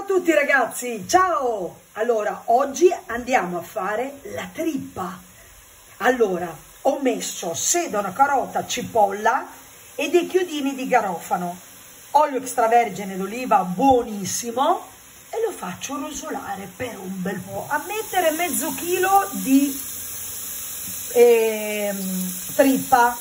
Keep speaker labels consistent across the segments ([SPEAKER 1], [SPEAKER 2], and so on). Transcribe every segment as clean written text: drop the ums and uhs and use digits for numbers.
[SPEAKER 1] a tutti ragazzi, ciao! Allora, oggi andiamo a fare la trippa. Allora, ho messo sedano, carota, cipolla e dei chiodini di garofano, olio extravergine d'oliva buonissimo e lo faccio rosolare per un bel po'. A mettere mezzo chilo di trippa.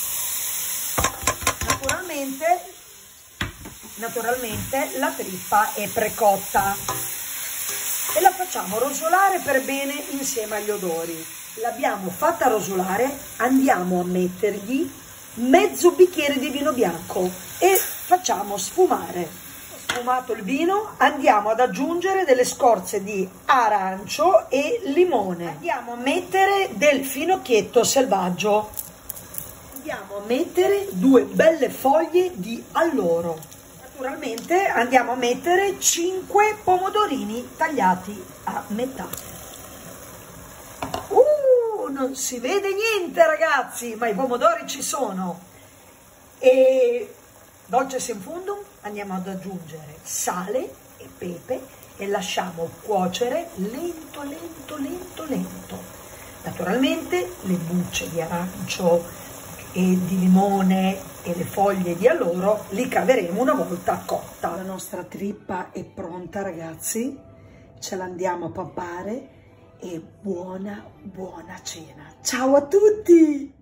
[SPEAKER 1] Naturalmente la trippa è precotta e la facciamo rosolare per bene insieme agli odori. L'abbiamo fatta rosolare, andiamo a mettergli mezzo bicchiere di vino bianco e facciamo sfumare. Sfumato il vino, andiamo ad aggiungere delle scorze di arancio e limone. Andiamo a mettere del finocchietto selvaggio. Andiamo a mettere 2 belle foglie di alloro. Naturalmente andiamo a mettere 5 pomodorini tagliati a metà. Non si vede niente ragazzi, ma i pomodori ci sono. E dolce in fundum andiamo ad aggiungere sale e pepe e lasciamo cuocere lento. Naturalmente le bucce di arancio e di limone e le foglie di alloro li caveremo una volta cotta. La nostra trippa è pronta ragazzi, ce l'andiamo a pappare e buona cena. Ciao a tutti!